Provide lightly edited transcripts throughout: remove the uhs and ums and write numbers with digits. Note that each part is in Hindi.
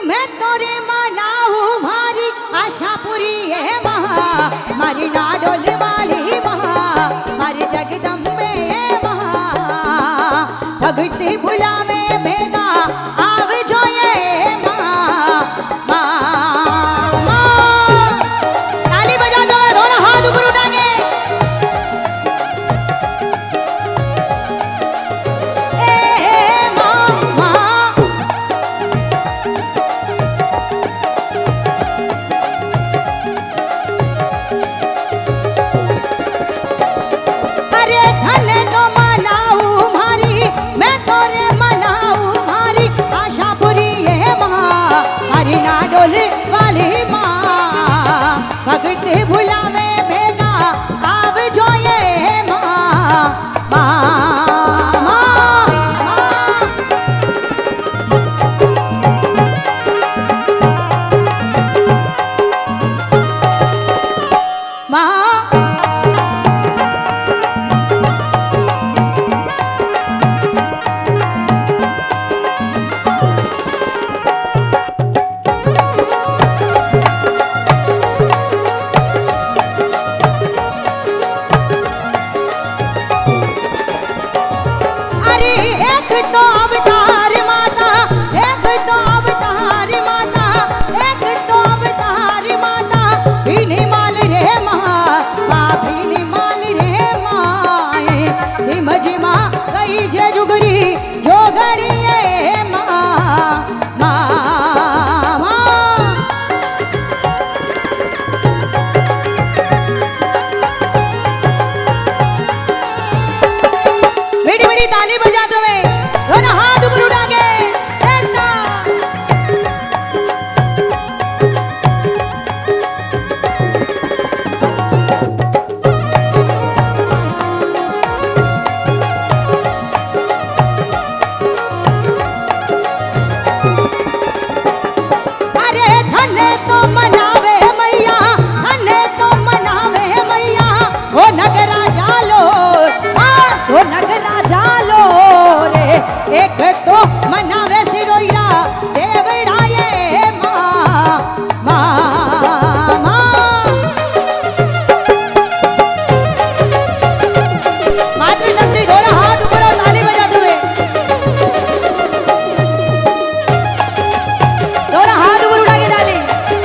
मैं तोरे मनाऊ मारी आशा पूरी है माँ, मारी नाडोल वाली माँ, मारी जगदम्बे माँ, भगती बुलावे बेगा आव जो ये माँ, माँ माँ। ताली बजा दो, दोनों हाथ ऊपर उठा के। नाडोल वाली माँ, भगती भुलावे बेगा आव जो ये माँ, माँ माँ माँ। जय जुगरी जोगरी ये माँ, माँ माँ। बड़ी बड़ी ताली बजाते हुए दोनों हाथ ऊपर उठा के नगरा जालो रे, एक तो मनावे सिरोया देवड़ा ये माँ, माँ माँ। मातृशक्ति दोनों हाथ ऊपर और ताली बजाते हुए, दोनों हाथ ऊपर उठा के ताली।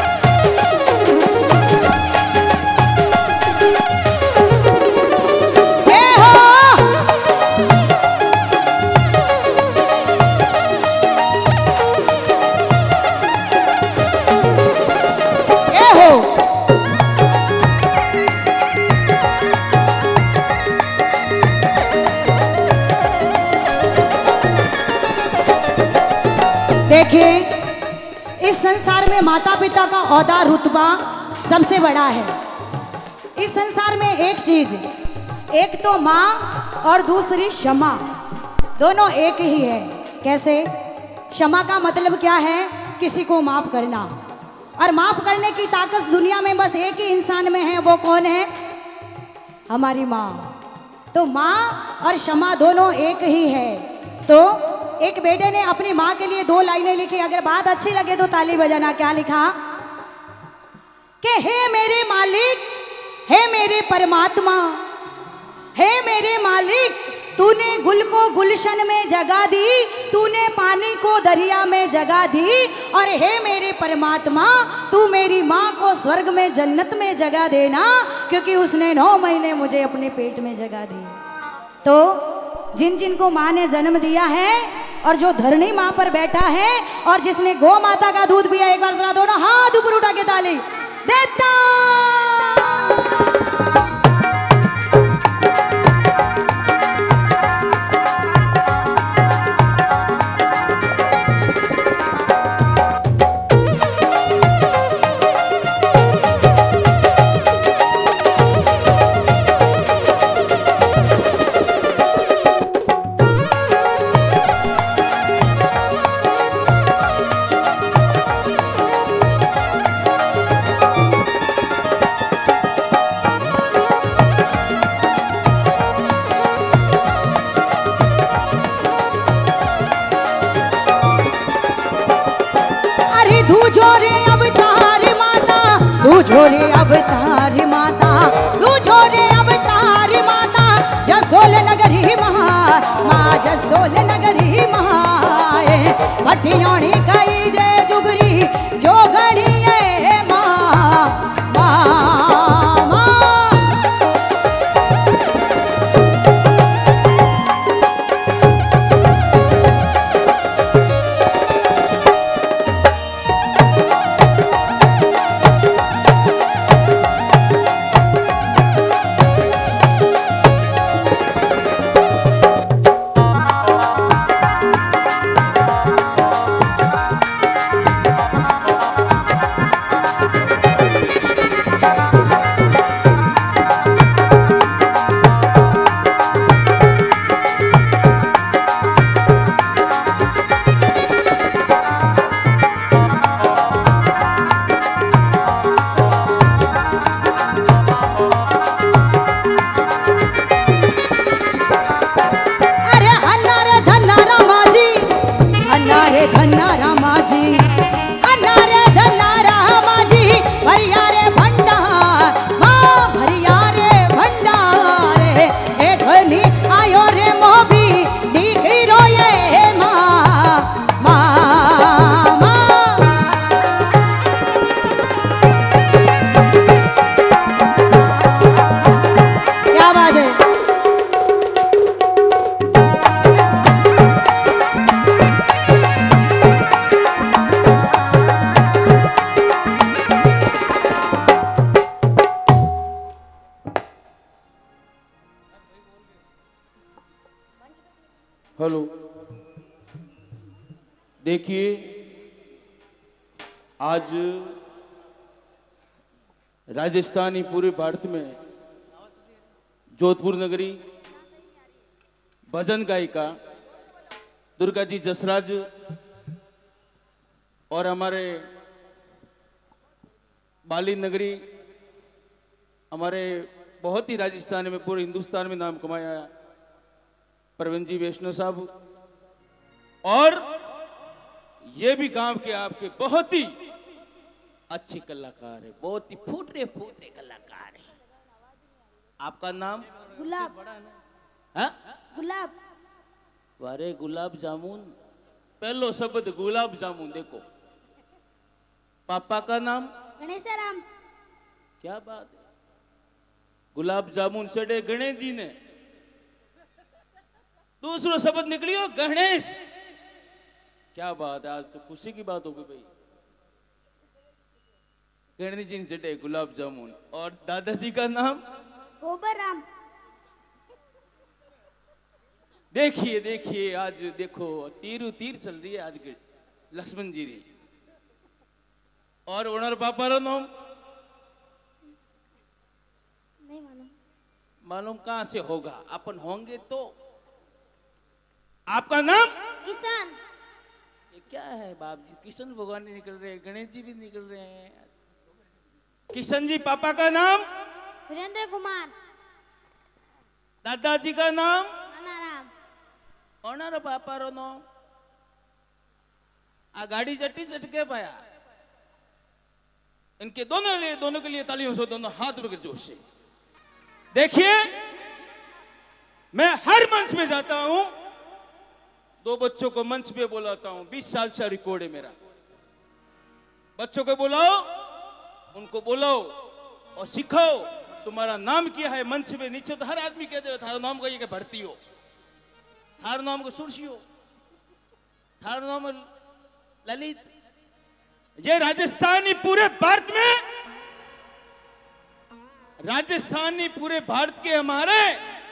देखिए, इस संसार में माता पिता का औहदा रुतबा सबसे बड़ा है। इस संसार में एक चीज, एक तो माँ और दूसरी क्षमा, दोनों एक ही है। कैसे? क्षमा का मतलब क्या है? किसी को माफ करना, और माफ करने की ताकत दुनिया में बस एक ही इंसान में है। वो कौन है? हमारी माँ। तो माँ और क्षमा दोनों एक ही है। तो एक बेटे ने अपनी माँ के लिए 2 लाइनें लिखी, अगर बात अच्छी लगे तो ताली बजाना। क्या लिखा? कि हे मेरे मालिक, हे मेरे परमात्मा, हे मेरे मालिक, तूने गुल को गुलशन में जगह दी, तूने पानी को दरिया में जगह दी, और हे मेरे परमात्मा, तू मेरी माँ को स्वर्ग में जन्नत में जगह देना, क्योंकि उसने 9 महीने मुझे अपने पेट में जगह दी। तो जिन जिन को माँ ने जन्म दिया है और जो धरणी माँ पर बैठा है और जिसने गौ माता का दूध पिया, एक बार जरा दोनों हाथ ऊपर उठा के ताली देता। तू जोरे अवतार माता, तू जोरे अवतार माता, तू जोरे अवतार माता, जसोल नगरी माँ जसोल नगरी माए, भटियाणी कई जय जुगरी जो गढ़ी है माँ माँ माँ। धन्ना रामा जी, अनारे धन्ना रामा जी, भरिया रे भंडार माँ भरिया रे भंडार, एक घनी आयो रे मोबी दिखी रोये माँ माँ माँ। क्या बात है। हेलो, देखिए आज राजस्थानी पूरे भारत में जोधपुर नगरी भजन गायिका दुर्गा जी जसराज और हमारे बाली नगरी, हमारे बहुत ही राजस्थान में पूरे हिंदुस्तान में नाम कमाया प्रवीण जी वैष्णव साहब, और ये भी गांव के आपके बहुत ही अच्छे कलाकार है, बहुत ही फूटे फूटे कलाकार है। आपका नाम? गुलाब। हाँ? गुलाब। अरे गुलाब जामुन, पहलो शब्द गुलाब जामुन। देखो, पापा का नाम? गणेशराम। क्या बात है, गुलाब जामुन सड़े गणेश जी ने, दूसरो शब्द निकलियो गणेश। क्या बात है, आज तो खुशी की बात होगी भाई। गणेश जी से गुलाब जामुन। और दादाजी का नाम? गोबरराम। देखिए देखिए, आज देखो तीर चल रही है आज के लक्ष्मण जी री। और ओनर पापा रो नाम? नहीं मालूम। मालूम कहां से होगा, अपन होंगे तो। आपका नाम? किशन। ये क्या है बाप जी, किशन भगवान भी निकल रहे हैं, गणेश जी भी निकल रहे हैं। किशन जी। पापा का नाम? वीरेंद्र कुमार। दादाजी का नाम? अनाराम। ओनर पापा रो नाम? आ गाड़ी चट्टी चटके पाया। इनके दोनों के लिए तालियों से, दोनों हाथ में जोश से। देखिए, मैं हर मंच में जाता हूं, दो बच्चों को मंच पे बुलाता हूं, 20 साल से रिकॉर्ड है मेरा। बच्चों को बुलाओ, उनको बुलाओ और सिखाओ तुम्हारा नाम क्या है। मंच पे नीचे तो हर आदमी कहते हो थारा नाम का ये भर्ती हो, थारा नाम को सुरसी हो, थारा नाम ललित। ये राजस्थानी पूरे भारत में, राजस्थानी पूरे भारत के हमारे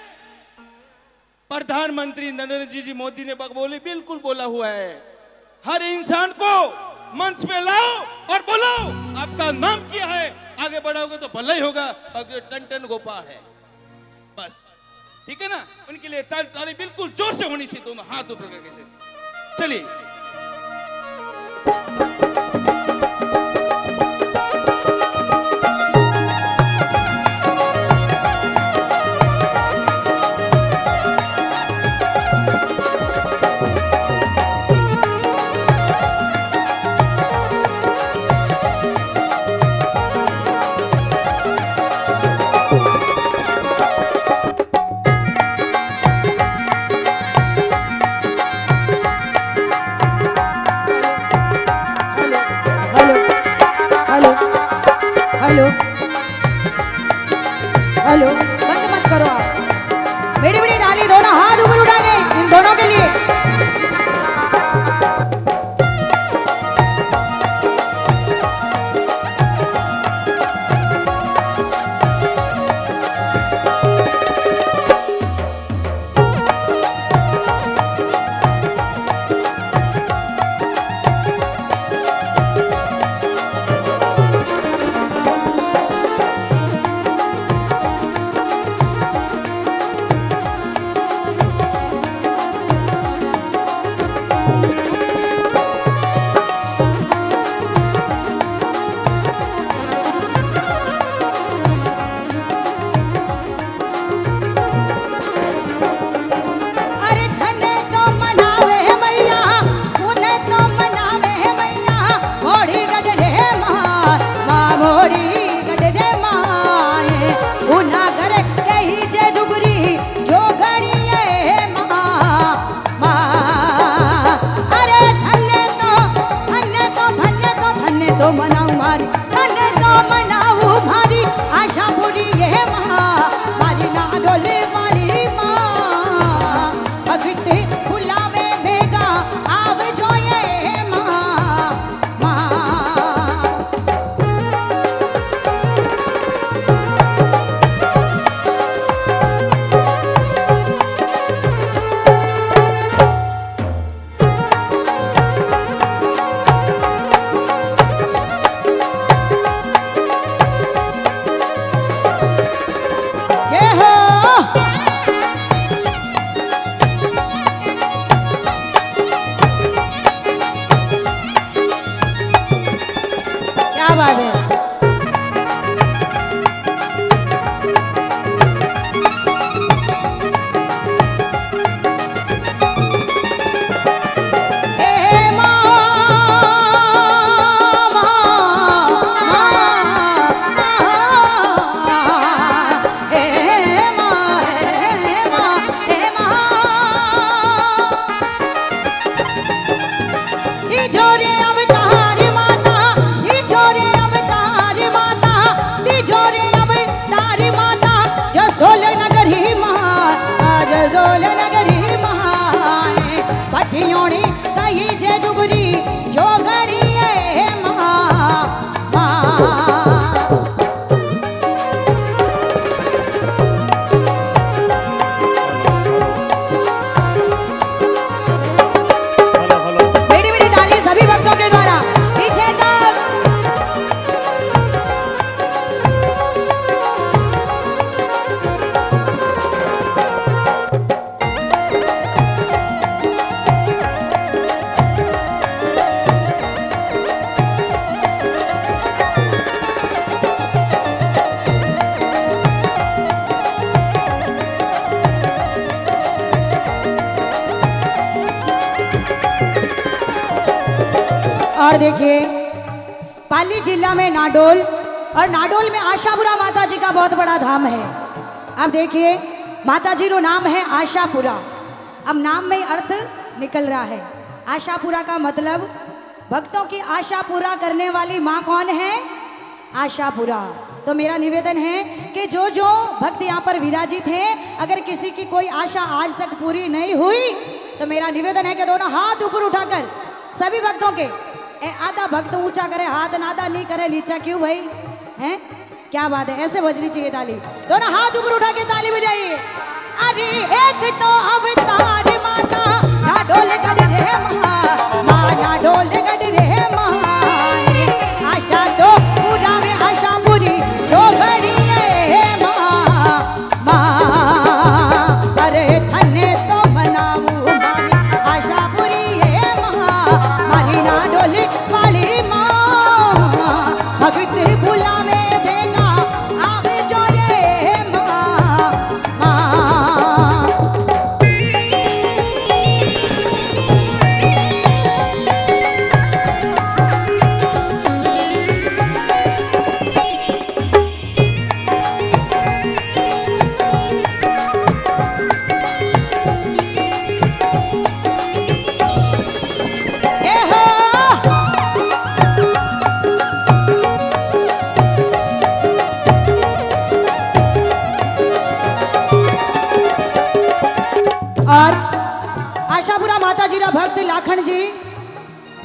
प्रधानमंत्री नरेंद्र जी मोदी ने बोले, बिल्कुल बोला हुआ है, हर इंसान को मंच पे लाओ और बोलो आपका नाम क्या है। आगे बढ़ाओगे तो भला ही होगा, अगर टन गोपाल है बस, ठीक है ना। उनके लिए ताली बिल्कुल जोर से होनी चाहिए, दोनों हाथ ऊपर करके। चलिए, हेलो हेलो, बंद मत करो आप। मेरी बड़ी डाली दोनों हाथ ऊपर उठा के इन दोनों के लिए। तो मनाऊ मारी धन्य तो मनाऊ भारी आशा पूरी ये माँ मारी ना डोले वाली माँ भगत बुलावे भेगा आव जो ये माँ माँ। क्या बात है। पटियोनी कही जे जुगरी जो गरी है माँ माँ। मेरी मेरी ताली सभी भक्तों के द्वारा पीछे तक। और देखिए पाली जिला में नाडोल और नाडोल में आशापुरा माता जी का बहुत बड़ा धाम है। अब देखिए माता जी का नाम है आशापुरा। अब नाम में अर्थ निकल रहा है। आशापुरा का मतलब भक्तों की आशा पूरा करने वाली माँ कौन है? आशापुरा। तो मेरा निवेदन है कि जो जो भक्त यहाँ पर विराजित हैं, अगर किसी की कोई आशा आज तक पूरी नहीं हुई तो मेरा निवेदन है कि दोनों हाथ ऊपर उठाकर सभी भक्तों के आधा भक्त ऊंचा करे हाथ, नादा नहीं करे नीचा। क्यों भाई हैं? क्या बात है, ऐसे बजनी चाहिए ताली। दोनों हाथ ऊपर उठा के ताली बजाइए। अरे एक तो अवतार माता ना डोल गड रे माँ ना डोल गड रे माँ। आशा तो पूरा में आशा पूरी जो घड़ी है माँ माँ। अरे धन्य तो मनाऊ मारी आशा पूरी है माँ मारी ना डोले वाली माँ। भगत बुलावे बेगा आवे जो ये माँ माँ। जय हो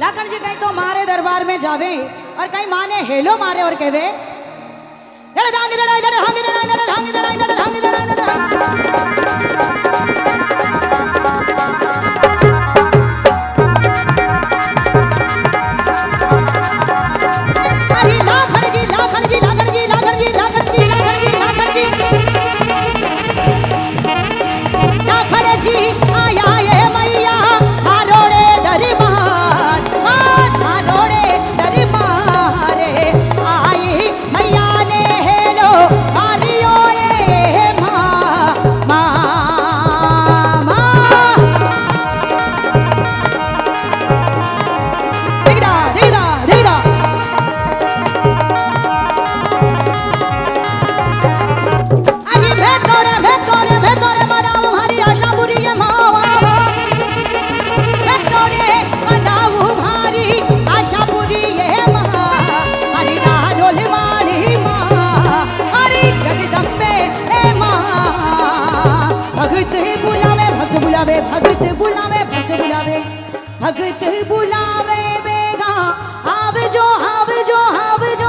लाखन जी कहीं तो मारे दरबार में जावे और कहीं माने हेलो मारे और कहवे अरे लाखन जी लाखन जी लाखन जी लाखन जी लाखन जी लाखन जी लाखन जी लाखन जी आया ये मैया हारोड़े दरबार हारोड़े दरबार आई मैया ने हेलो मारियो ये माँ माँ माँ दिखदा दिखदा दिखदा भेतोरे मनाऊ हरी आशा बुरी ये मावा भेतोरे मनाऊ हरी आशा बुरी ये माँ हरी राडोल वाली माँ हरी जगदम्बे ए माँ भगत बुलावे भक्त बुलावे भगत बुलावे भक्त बुलावे भगत बुलावे बेगा आव जो